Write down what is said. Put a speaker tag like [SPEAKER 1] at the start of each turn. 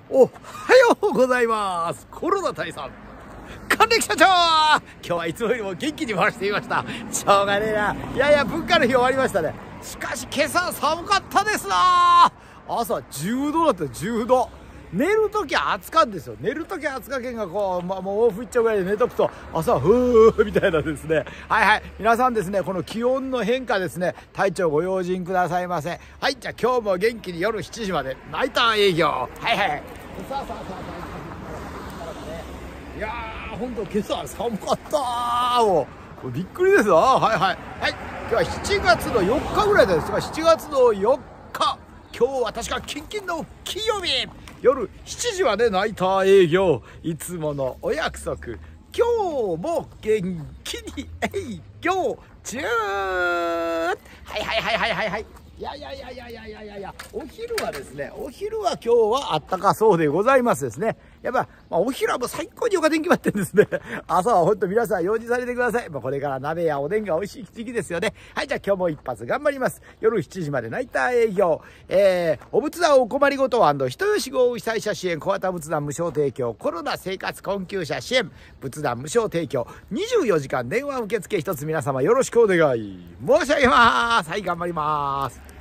[SPEAKER 1] おはようございます。コロナ退散還暦社長、今日はいつもよりも元気に回していました。しょうがねえな。いやいや、文化の日終わりましたね。しかし今朝寒かったですな。朝10度だったよ。10度。寝るときは暑かんですよ。寝るときは暑かけんがこう、もうオフいっちゃうぐらいで寝とくと朝はふーみたいなですね。はいはい、皆さんですね、この気温の変化ですね、体調ご用心くださいませ。はい、じゃあ今日も元気に夜7時までナイター営業。はいはい、さあいやー、ほんと今朝寒かったー。もうびっくりですわ。はいはいはい、今日は7月の4日ぐらいですが、7月の4日、今日は確かキンキンの金曜日、夜7時までナイター営業、いつものお約束。今日も元気に営業中。はいはいはいはいはいはい。いや、お昼はですね、お昼は今日はあったかそうでございますですね。やっぱ、お昼はもう最高によか天気待ってるんですね。朝はほんと皆さん用事されてください。これから鍋やおでんが美味しい時期ですよね。はい、じゃあ今日も一発頑張ります。夜7時までナイター営業。お仏壇お困りごと&人吉豪雨被災者支援、小型仏壇無償提供、コロナ生活困窮者支援、仏壇無償提供、24時間電話受付一つ皆様よろしくお願い申し上げます。はい、頑張ります。